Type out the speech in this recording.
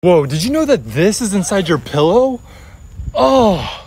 Whoa, did you know that this is inside your pillow? Oh.